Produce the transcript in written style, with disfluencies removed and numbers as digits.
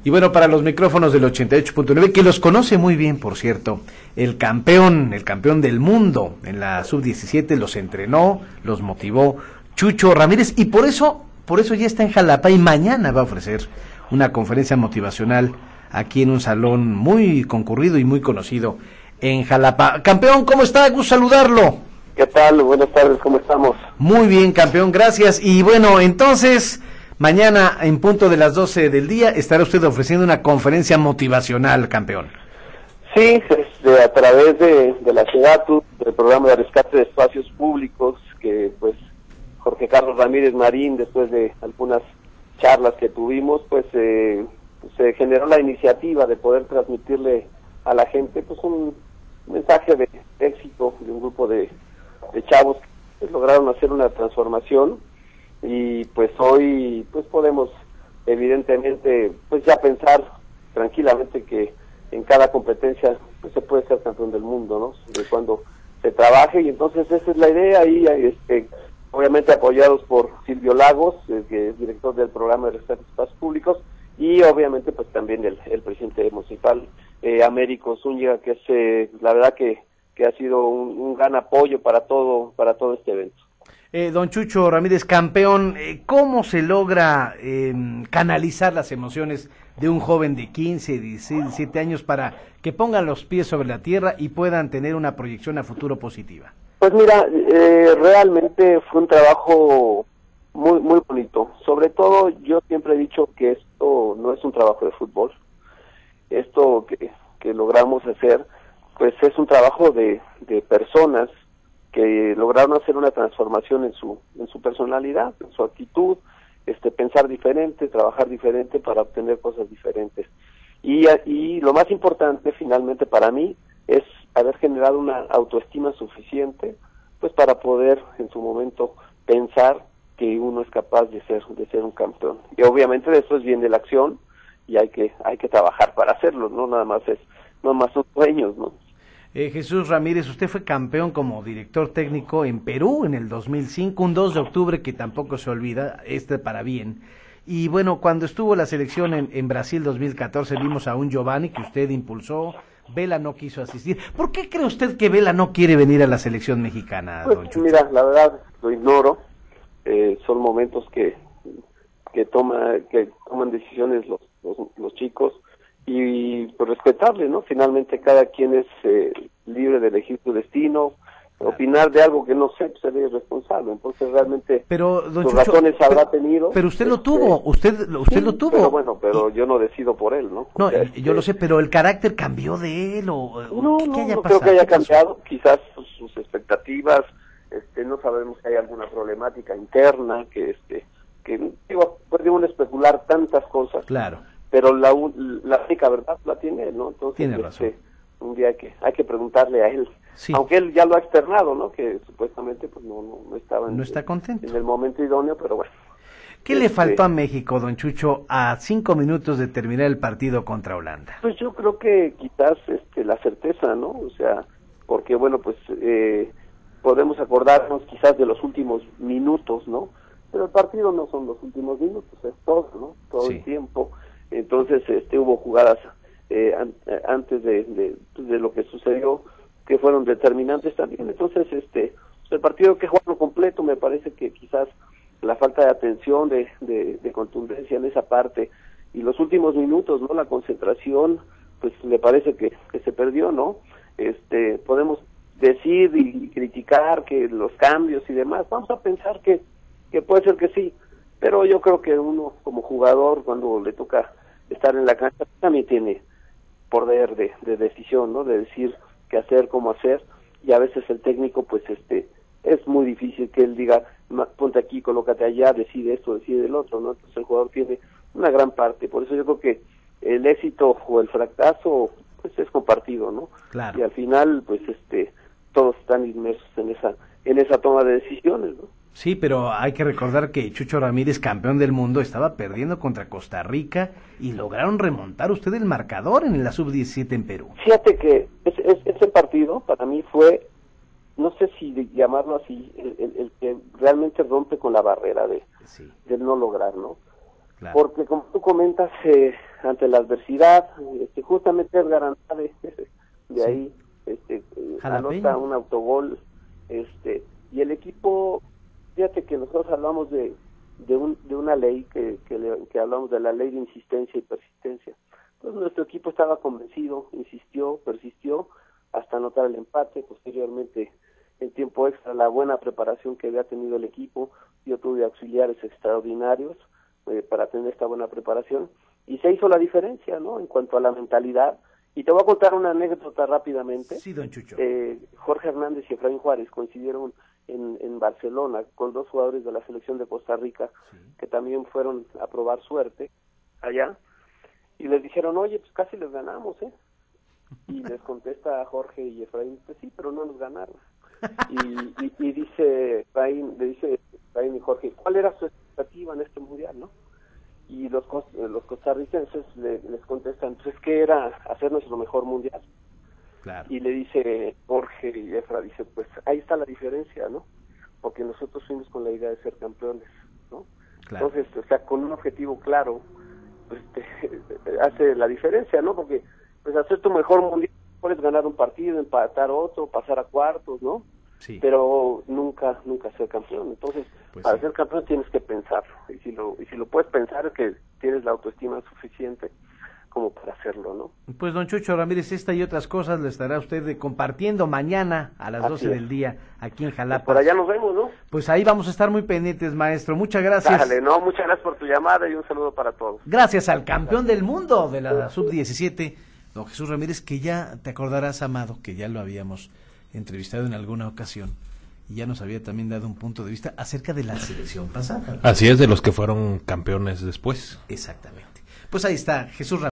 Y bueno, para los micrófonos del 88.9, que los conoce muy bien, por cierto, el campeón del mundo en la sub-17 los entrenó, los motivó Chucho Ramírez, y por eso ya está en Jalapa y mañana va a ofrecer una conferencia motivacional aquí en un salón muy concurrido y muy conocido en Jalapa. Campeón, ¿cómo está? Gusto saludarlo. ¿Qué tal? Buenas tardes, ¿cómo estamos? Muy bien, campeón, gracias. Y bueno, entonces, mañana en punto de las 12 del día estará usted ofreciendo una conferencia motivacional, campeón. Sí, a través de la SEDATU, del programa de rescate de espacios públicos, que pues Jorge Carlos Ramírez Marín, después de algunas charlas que tuvimos, pues se generó la iniciativa de poder transmitirle a la gente pues un mensaje de éxito de un grupo de chavos que lograron hacer una transformación, y pues hoy pues podemos evidentemente pues ya pensar tranquilamente que en cada competencia pues se puede ser campeón del mundo, ¿no? De cuando se trabaje, y entonces esa es la idea, y obviamente apoyados por Silvio Lagos, que es director del programa de rescate de espacios públicos, y obviamente pues también el presidente municipal, Américo Zúñiga, que es la verdad que ha sido un gran apoyo para todo este evento. Don Chucho Ramírez, campeón, ¿cómo se logra canalizar las emociones de un joven de 15, 16, 17 años para que pongan los pies sobre la tierra y puedan tener una proyección a futuro positiva? Pues mira, realmente fue un trabajo muy muy bonito. Sobre todo, yo siempre he dicho que esto no es un trabajo de fútbol. Esto que logramos hacer, pues es un trabajo de personas que lograron hacer una transformación en su personalidad, en su actitud, pensar diferente, trabajar diferente para obtener cosas diferentes. Y lo más importante finalmente para mí es haber generado una autoestima suficiente pues para poder en su momento pensar que uno es capaz de ser un campeón. Y obviamente después viene la acción y hay que trabajar para hacerlo, no nada más son sueños, ¿no? Jesús Ramírez, usted fue campeón como director técnico en Perú en el 2005, un 2 de octubre que tampoco se olvida, para bien. Y bueno, cuando estuvo la selección en Brasil 2014, vimos a un Giovanni que usted impulsó. Vela no quiso asistir. ¿Por qué cree usted que Vela no quiere venir a la selección mexicana, pues, don Chucho? Mira, la verdad lo ignoro. Son momentos que toman decisiones los chicos, y pues respetarle, ¿no? Finalmente cada quien es libre de elegir su destino. Claro. Opinar de algo que no sé, pues sería irresponsable. Entonces realmente sus razones habrá tenido. Pero usted lo tuvo, usted sí, lo tuvo. Pero bueno, yo no decido por él, ¿no? No, yo lo sé, pero el carácter cambió de él, no pasado? Creo que haya cambiado, quizás sus expectativas, no sabemos si hay alguna problemática interna, que podemos especular tantas cosas. Claro. Pero la única verdad la tiene él, ¿no? Entonces, tiene razón. Un día hay que preguntarle a él, sí. Aunque él ya lo ha externado, ¿no? Que supuestamente pues no estaba no está contento en el momento idóneo, pero bueno. ¿Qué le faltó a México, don Chucho, a 5 minutos de terminar el partido contra Holanda? Pues yo creo que quizás la certeza, ¿no? O sea, porque bueno, pues podemos acordarnos quizás de los últimos minutos, ¿no? Pero el partido no son los últimos minutos, es todo, ¿no? Todo sí. el tiempo. Entonces, hubo jugadas antes de lo que sucedió que fueron determinantes también. Entonces, el partido que jugaron completo, me parece que quizás la falta de atención, de contundencia en esa parte, y los últimos minutos, ¿no? La concentración, pues me parece que se perdió, ¿no? Podemos decir y criticar que los cambios y demás, vamos a pensar que puede ser que sí, pero yo creo que uno como jugador, cuando le toca estar en la cancha, también tiene poder de decisión, ¿no? De decir qué hacer, cómo hacer, y a veces el técnico, pues es muy difícil que él diga, ponte aquí, colócate allá, decide esto, decide el otro, ¿no? Entonces el jugador tiene una gran parte, por eso yo creo que el éxito o el fracaso, pues es compartido, ¿no? Claro. Y al final, pues todos están inmersos en esa toma de decisiones, ¿no? Sí, pero hay que recordar que Chucho Ramírez, campeón del mundo, estaba perdiendo contra Costa Rica y lograron remontar usted el marcador en la sub-17 en Perú. Fíjate que ese partido para mí fue, no sé si llamarlo así, el que realmente rompe con la barrera del no lograr, ¿no? Claro. Porque como tú comentas, ante la adversidad, justamente Edgar Andrade, de ahí, anota un autogol, y el equipo, fíjate que nosotros hablamos de una ley que hablamos de la ley de insistencia y persistencia. Entonces nuestro equipo estaba convencido, insistió, persistió hasta anotar el empate. Posteriormente, en tiempo extra, la buena preparación que había tenido el equipo, yo tuve auxiliares extraordinarios para tener esta buena preparación, y se hizo la diferencia, ¿no?, en cuanto a la mentalidad. Y te voy a contar una anécdota rápidamente. Sí, don Chucho. Jorge Hernández y Efraín Juárez coincidieron en Barcelona con 2 jugadores de la selección de Costa Rica, sí, que también fueron a probar suerte allá, y les dijeron, oye, pues casi les ganamos, y les contesta Jorge y Efraín, pues sí, pero no nos ganaron. Y dice Efraín y Jorge, ¿cuál era su expectativa en este mundial, no? Y los costarricenses les contestan, pues es que era hacer nuestro mejor mundial. Claro. Y le dice Jorge y Efra, dice, pues ahí está la diferencia, ¿no? Porque nosotros fuimos con la idea de ser campeones, ¿no? Claro. Entonces, o sea, con un objetivo claro, pues hace la diferencia, ¿no? Porque pues hacer tu mejor mundial, puedes ganar un partido, empatar otro, pasar a cuartos, ¿no? Sí. Pero nunca ser campeón. Entonces, pues para ser campeón tienes que pensarlo, y si lo puedes pensar es que tienes la autoestima suficiente como para hacerlo, ¿no? Pues don Chucho Ramírez, esta y otras cosas le estará usted compartiendo mañana a las 12 del día aquí en Jalapa. Pues por allá nos vemos, ¿no? Pues ahí vamos a estar muy pendientes, maestro. Muchas gracias. Dale, muchas gracias por tu llamada y un saludo para todos. Gracias al campeón del mundo de la sub-17, don Jesús Ramírez, que ya te acordarás, Amado, que ya lo habíamos entrevistado en alguna ocasión y ya nos había también dado un punto de vista acerca de la selección pasada. Así es, de los que fueron campeones después. Exactamente. Pues ahí está Jesús Ramírez.